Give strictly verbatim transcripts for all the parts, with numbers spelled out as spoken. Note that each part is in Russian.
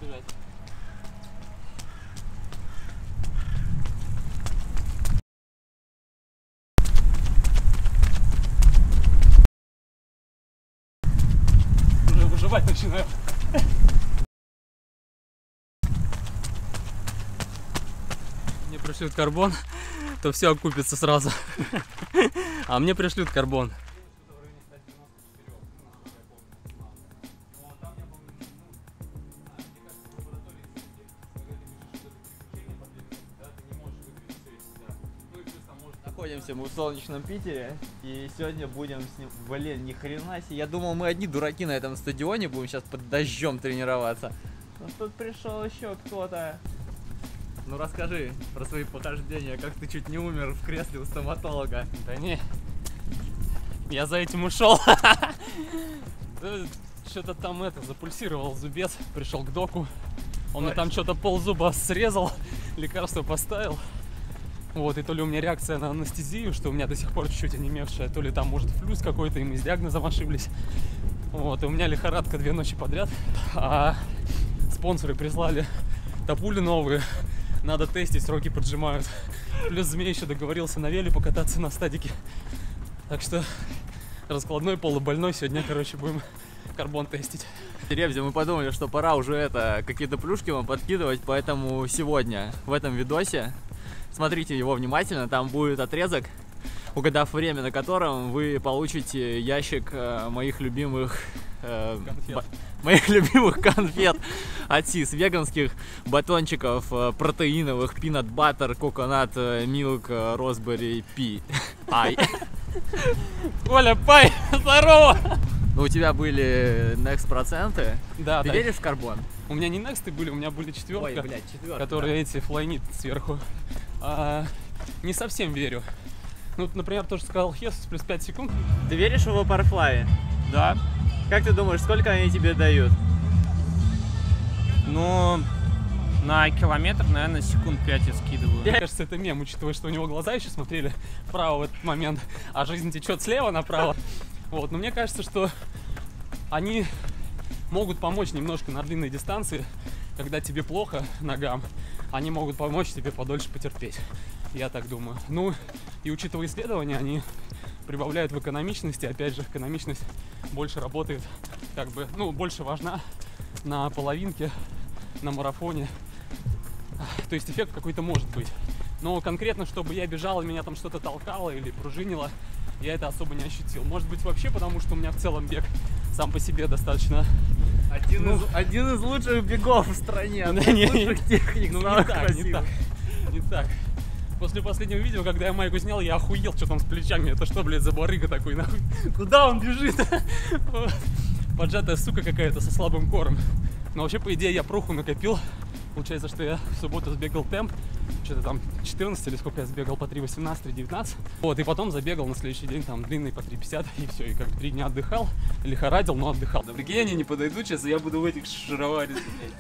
бежать. Уже выживать начинаю. Мне пришлют карбон, то все окупится сразу. А мне пришлют карбон. Находимся мы в солнечном Питере, и сегодня будем с ним... Блин, ни хрена себе. Я думал, мы одни дураки на этом стадионе будем сейчас под дождем тренироваться. Но тут пришел еще кто-то. Ну расскажи про свои похождения, как ты чуть не умер в кресле у стоматолога. Да не, я за этим ушел. Что-то там это, запульсировал зубец, пришел к доку. Он мне там что-то ползуба срезал, лекарство поставил. Вот, и то ли у меня реакция на анестезию, что у меня до сих пор чуть-чуть онемевшая, то ли там, может, флюс какой-то, и мы с диагнозом ошиблись. Вот, и у меня лихорадка две ночи подряд. А спонсоры прислали топули новые, надо тестить, сроки поджимают. Плюс Змей еще договорился на веле покататься на стадике. Так что раскладной, полубольной, сегодня, короче, будем карбон тестить. Ребзи, мы подумали, что пора уже это, какие-то плюшки вам подкидывать, поэтому сегодня в этом видосе смотрите его внимательно, там будет отрезок, угадав время, на котором вы получите ящик э, моих любимых э, моих любимых конфет от Сис, веганских батончиков э, протеиновых, peanut butter, coconut milk, raspberry pie. Ай. Оля, пай, здорово! Ну, у тебя были Next проценты. Да, Ты да. веришь в карбон? У меня не Next были, у меня были четверка. Ой, блядь, четверка, которые да. эти флайнит сверху. А, не совсем верю. Ну, например, то, что сказал Хесус, плюс пять секунд. Ты веришь в Vaporfly? Да. Как ты думаешь, сколько они тебе дают? Ну, на километр, наверное, секунд пять я скидываю. Мне кажется, это мем, учитывая, что у него глаза еще смотрели вправо в этот момент, а жизнь течет слева направо. Вот, но мне кажется, что они могут помочь немножко на длинной дистанции, когда тебе плохо ногам, они могут помочь тебе подольше потерпеть. Я так думаю. Ну, и учитывая исследования, они прибавляют в экономичности. Опять же, экономичность больше работает, как бы, ну, больше важна на половинке, на марафоне. То есть эффект какой-то может быть. Но конкретно, чтобы я бежал и меня там что-то толкало или пружинило, я это особо не ощутил. Может быть, вообще потому, что у меня в целом бег сам по себе достаточно... Один, ну, из, один из лучших бегов в стране, да, один не, из лучших техник, ну, самых не так, не красивых. так, не так. После последнего видео, когда я майку снял, я охуел, что там с плечами. Это что, блядь, за барыга такой, нахуй? Куда он бежит? Поджатая сука какая-то со слабым кором. Но вообще, по идее, я проху накопил. Получается, что я в субботу сбегал темп. Что-то там четырнадцать или сколько я сбегал, по три восемнадцать, три девятнадцать. Вот, и потом забегал на следующий день там длинный по три пятьдесят, и все. И как три дня отдыхал, лихорадил, но отдыхал. Да, прикинь, они не подойдут сейчас, и я буду в этих шароварить.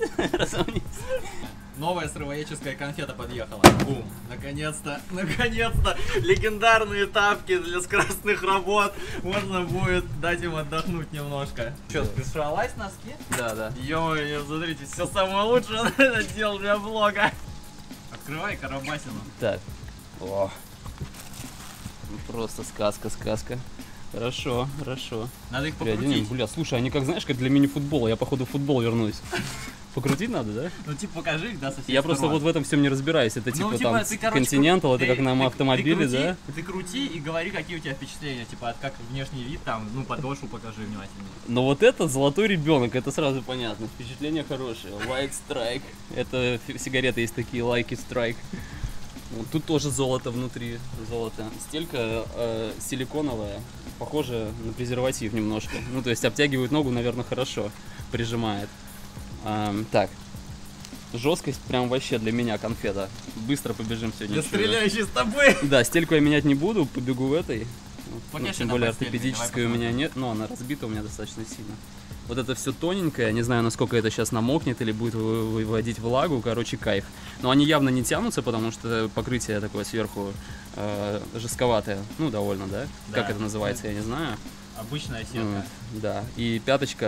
Новая сыроедческая конфета подъехала. Бум. Наконец-то, наконец-то легендарные тапки для скоростных работ. Можно будет дать им отдохнуть немножко. Че, ты сралась носки? Да, да. Ё-моё, смотрите, все самое лучшее он это делал для влога. Открывай карабасину. Так. О. Просто сказка, сказка. Хорошо, хорошо. Надо их Переоденем. покрутить. Бля, слушай, они как, знаешь, как для мини-футбола. Я, походу, в футбол вернусь. Покрутить надо, да? Ну, типа, покажи их, да, со всех Я просто сторон. вот в этом всем не разбираюсь. Это типа, Ну, типа, там ты, короче, Continental, ты- это как на ты- автомобиле, ты крути, да? Ты крути и говори, какие у тебя впечатления, типа, от как внешний вид, там, ну, подошву покажи внимательно. Но вот это золотой ребенок, это сразу понятно. Впечатление хорошее. White Strike. Это фи- сигареты есть такие, Lucky Strike. Вот тут тоже золото внутри, золото. Стелька э, силиконовая, похоже на презерватив немножко. Ну, то есть обтягивает ногу, наверное, хорошо, прижимает. Эм, так, жесткость прям вообще для меня конфета. Быстро побежим сегодня. Я чую. стреляющий с тобой! Да, стельку я менять не буду, побегу в этой. Пока Ну, еще тем на более постельной, ортопедической у давай меня посмотрим. нет, но она разбита у меня достаточно сильно. Вот это все тоненькое, не знаю, насколько это сейчас намокнет или будет вы- выводить влагу, короче, кайф. Но они явно не тянутся, потому что покрытие такое сверху э, жестковатое, ну, довольно, да? Да. Как это называется, я не знаю. Обычная сетка. М, да, и пяточка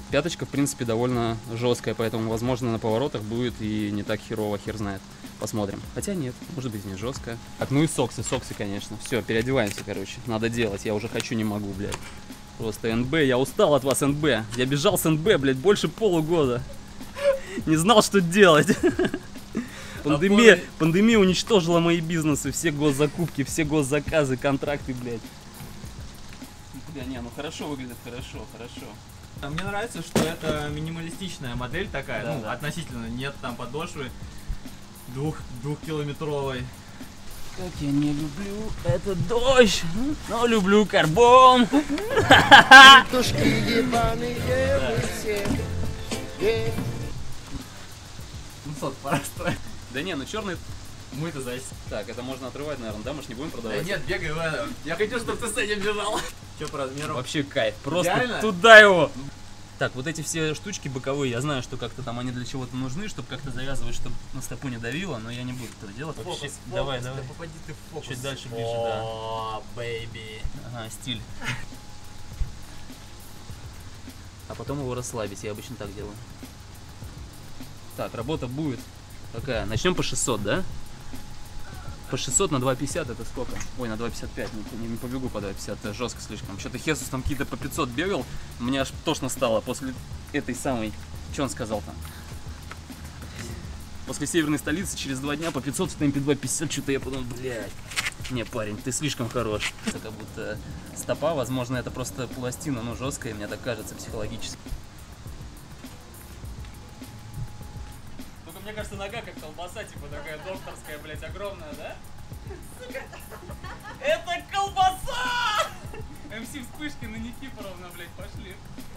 Пяточка, в принципе, довольно жесткая, поэтому, возможно, на поворотах будет и не так херово, хер знает. Посмотрим. Хотя нет, может быть, не жесткая. Так, ну и соксы, соксы, конечно. Все, переодеваемся, короче. Надо делать, я уже хочу, не могу, блядь. Просто эн бэ, я устал от вас, эн бэ. Я бежал с эн бэ, блядь, больше полугода. Не знал, что делать. Пандемия, пандемия уничтожила мои бизнесы, все госзакупки, все госзаказы, контракты, блядь. Бля, не, ну хорошо выглядит, хорошо, хорошо. Мне нравится, что это минималистичная модель такая, Да, ну, да. относительно, нет там подошвы двух, двухкилометровой. Как я не люблю этот дождь, но люблю карбон. Ну, сот, пора строить. Да не, ну черный. Мы-то зайс. Так, это можно отрывать, наверное, да? Мы ж не будем Да продавать. нет, бегай в этом. Я хочу, чтобы ты с этим бежал. Че по размеру? Вообще кайф. Просто Реально? туда его. Так, вот эти все штучки боковые, я знаю, что как-то там они для чего-то нужны, чтобы как-то завязывать, чтобы на стопу не давило, но я не буду этого делать. Фокус, Вообще, фокус, давай, да давай. попади ты в фокус. Чуть дальше, ближе, да. О, бэйби. Ага, стиль. А потом его расслабить, я обычно так делаю. Так, работа будет какая? Начнем по шестьсот, да? По шестьсот на два пятьдесят это сколько? Ой, на два пятьдесят пять, не, не, не побегу по два пятьдесят, это жестко слишком. Что-то Хесус там какие-то по пятьсот бегал, мне аж тошно стало после этой самой... Что он сказал там? После северной столицы через два дня по пятьсот в темпе два пятьдесят, что-то я подумал, блядь. Не, парень, ты слишком хорош. Это как будто стопа, возможно, это просто пластина, но жесткая, мне так кажется, психологически. Только мне кажется, нога как колбаса, типа такая докторская, блядь, огромная, да? Сука! Это колбаса! эм си Вспышкин и Никифоровна, блядь, пошли.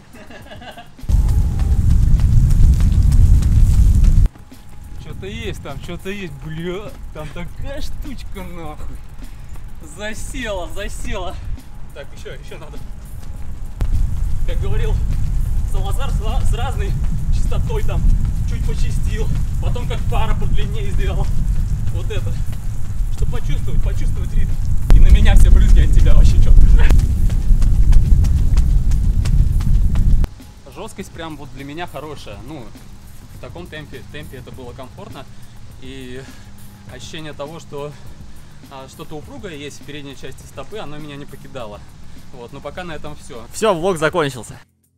Что-то есть там, что-то есть, бля. Там такая штучка, нахуй. Засела, засела. Так, еще, еще надо. Как говорил Салазар, с разной частотой там чуть почистил. Потом как пара подлиннее сделал. Вот это. Чтобы почувствовать, почувствовать ритм. И на меня все брызги от тебя вообще четко. Жесткость прям вот для меня хорошая. Ну, в таком темпе, темпе это было комфортно. И ощущение того, что а, что-то упругое есть в передней части стопы, оно меня не покидало. Вот, но пока на этом все. Все, влог закончился.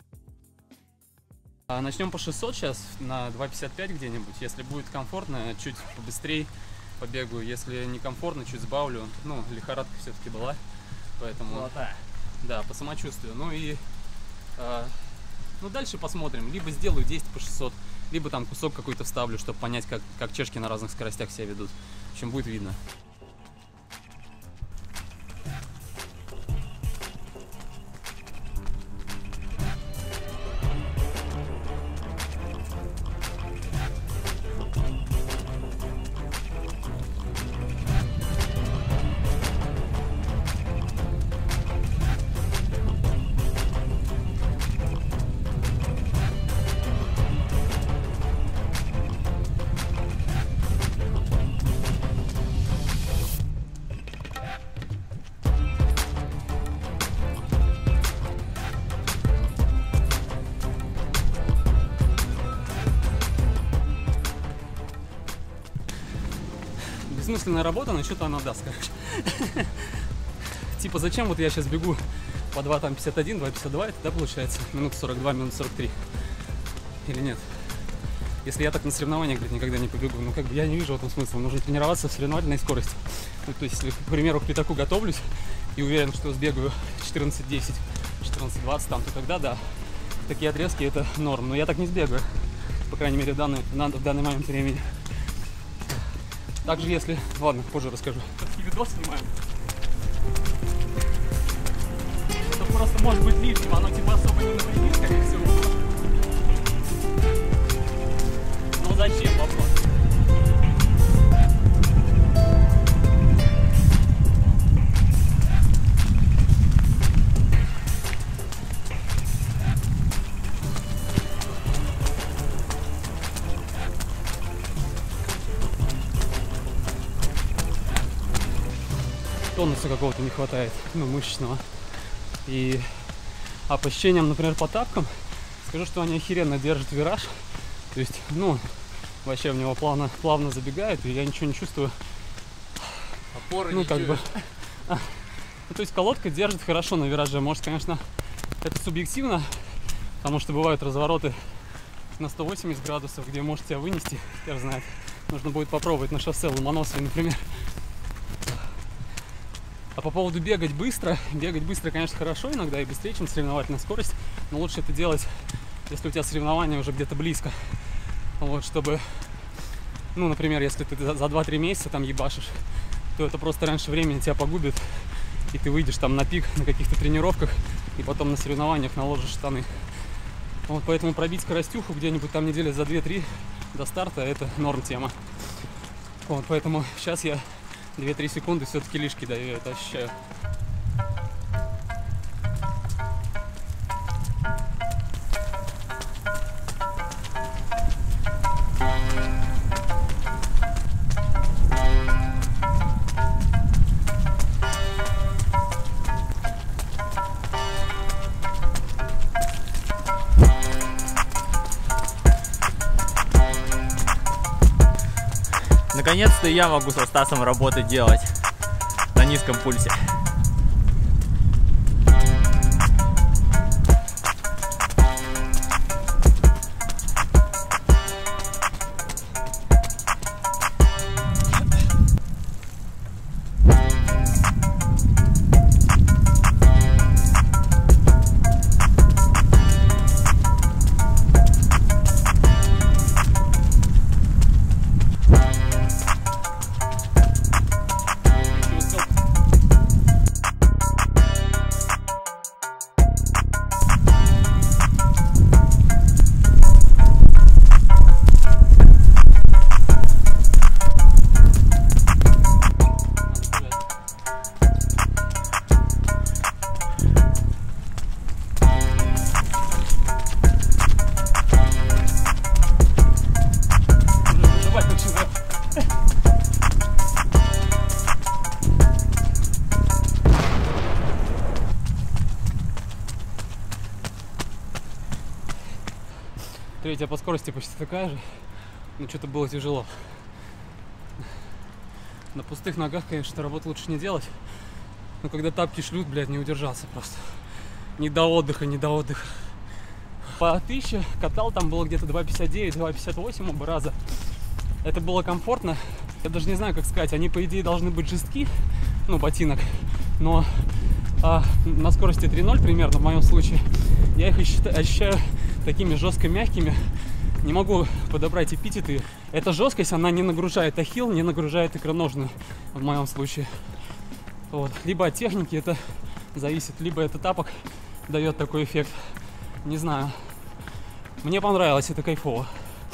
А начнем по шестьсот сейчас, на два пятьдесят пять где-нибудь. Если будет комфортно, чуть побыстрее побегаю. Если некомфортно, чуть сбавлю. Ну, лихорадка все-таки была. Поэтому, Золотая. да, по самочувствию. Ну и а, ну дальше посмотрим. Либо сделаю десять по шестьсот, либо там кусок какой-то вставлю, чтобы понять, как, как чешки на разных скоростях себя ведут. В общем, будет видно. Бессмысленная работа, но что-то она даст, короче. Типа, зачем вот я сейчас бегу по два пятьдесят один, два пятьдесят два, это, да, получается? Минут сорок два, минут сорок три. Или нет? Если я так на соревнованиях, блядь, никогда не побегу, ну, как бы я не вижу в этом смысла. Нужно тренироваться в соревновательной скорости. Ну, то есть, если, к примеру, к пятаку готовлюсь и уверен, что сбегаю четырнадцать десять, четырнадцать двадцать, там, то тогда, да, такие отрезки это норм. Но я так не сбегаю, по крайней мере, в данный, в данный момент времени. Также если... Ладно, позже расскажу. Такие видос снимаем. Это просто может быть лишним, оно типа особо не навредит, скорее всего. Но зачем, вопрос? Тонуса какого-то не хватает, ну, мышечного. И, а по ощущениям, например, по тапкам, Скажу, что они охеренно держат вираж. То есть, ну, вообще в него плавно, плавно забегают, и я ничего не чувствую. Опоры ну, не как чуешь. бы. А, ну, то есть колодка держит хорошо на вираже. Может, конечно, это субъективно, потому что бывают развороты на сто восемьдесят градусов, где может тебя вынести, хер знает. Нужно будет попробовать на шоссе Ломоносовой, например. А по поводу бегать быстро, бегать быстро, конечно, хорошо иногда и быстрее, чем соревновательная скорость, но лучше это делать, если у тебя соревнования уже где-то близко. Вот, чтобы, ну, например, если ты за два-три месяца там ебашишь, то это просто раньше времени тебя погубит, и ты выйдешь там на пик на каких-то тренировках, и потом на соревнованиях наложишь штаны. Вот, поэтому пробить скоростюху где-нибудь там недели за две-три до старта — это норм тема. Вот, поэтому сейчас я две-три секунды все-таки лишки даю, я это ощущаю. Наконец-то я могу со Стасом работы делать на низком пульсе. Третья по скорости почти такая же, но что-то было тяжело. На пустых ногах, конечно, работу лучше не делать, но когда тапки шлют, блядь, не удержаться просто. Не до отдыха, не до отдыха. По тысяче катал, там было где-то два пятьдесят девять — два пятьдесят восемь оба раза. Это было комфортно. Я даже не знаю, как сказать, они, по идее, должны быть жестки, ну, ботинок, но а, на скорости три ноль примерно, в моем случае, я их ощущаю такими жестко мягкими. Не могу подобрать эпитеты. Эта жесткость, она не нагружает ахилл, не нагружает икроножную в моем случае. Вот. Либо от техники это зависит, либо это тапок дает такой эффект. Не знаю. Мне понравилось, это кайфово.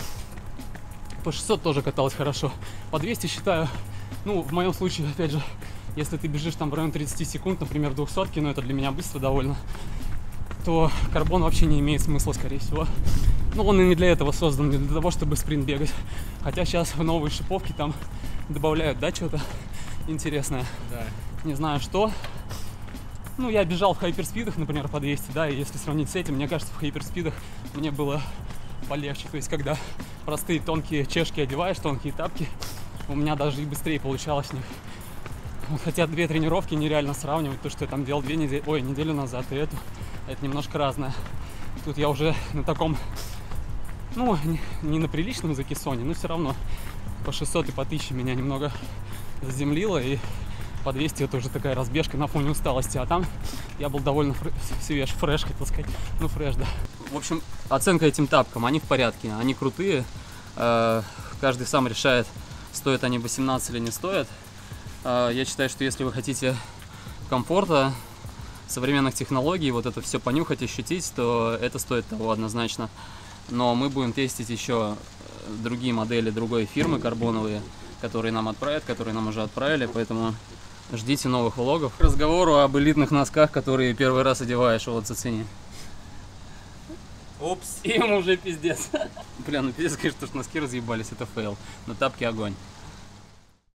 По шестьсот тоже каталось хорошо. По двести считаю, ну, в моем случае, опять же, если ты бежишь там в районе тридцати секунд, например, двухсотки, но это для меня быстро довольно, то карбон вообще не имеет смысла, скорее всего. Ну, он и не для этого создан, не для того, чтобы спринт бегать. Хотя сейчас в новые шиповки там добавляют, да, что-то интересное. Да. Не знаю что. Ну, я бежал в хайперспидах, например, по двести, да, и если сравнить с этим, мне кажется, в хайперспидах мне было полегче. То есть, когда простые тонкие чешки одеваешь, тонкие тапки, у меня даже и быстрее получалось в них. Хотя две тренировки нереально сравнивать, то, что я там делал две недели, ой, неделю назад, и эту, это немножко разное. Тут я уже на таком, ну, не, не на приличном закисоне, но все равно по шестьсот и по тысяче меня немного заземлило, и по двести это уже такая разбежка на фоне усталости, а там я был довольно фр... свеж, фреш, хотел сказать, ну, фреш, да. В общем, оценка этим тапкам, они в порядке, они крутые, каждый сам решает, стоят они восемнадцать или не стоят. Я считаю, что если вы хотите комфорта, современных технологий, вот это все понюхать, ощутить, то это стоит того однозначно. Но мы будем тестить еще другие модели другой фирмы карбоновые, которые нам отправят, которые нам уже отправили, поэтому ждите новых влогов. К разговору об элитных носках, которые первый раз одеваешь, вот зацени. Упс. Им уже пиздец. Бля, ну пиздец, конечно, что носки разъебались, это фейл. Но тапки огонь.